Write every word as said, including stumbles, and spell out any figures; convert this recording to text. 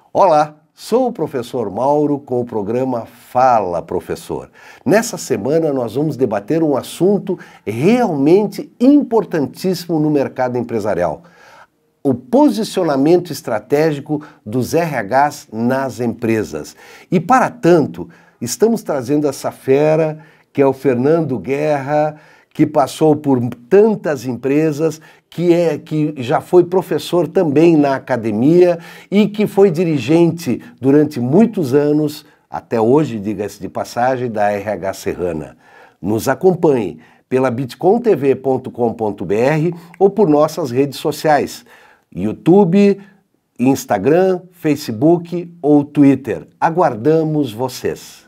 Olá, sou o professor Mauro com o programa Fala Professor. Nessa semana nós vamos debater um assunto realmente importantíssimo no mercado empresarial: o posicionamento estratégico dos R Hs nas empresas. E para tanto, estamos trazendo essa fera que é o Fernando Guerra, que passou por tantas empresas, que, é, que já foi professor também na academia e que foi dirigente durante muitos anos, até hoje, diga-se de passagem, da R H Serrana. Nos acompanhe pela bitcom t v ponto com ponto b r ou por nossas redes sociais, YouTube, Instagram, Facebook ou Twitter. Aguardamos vocês!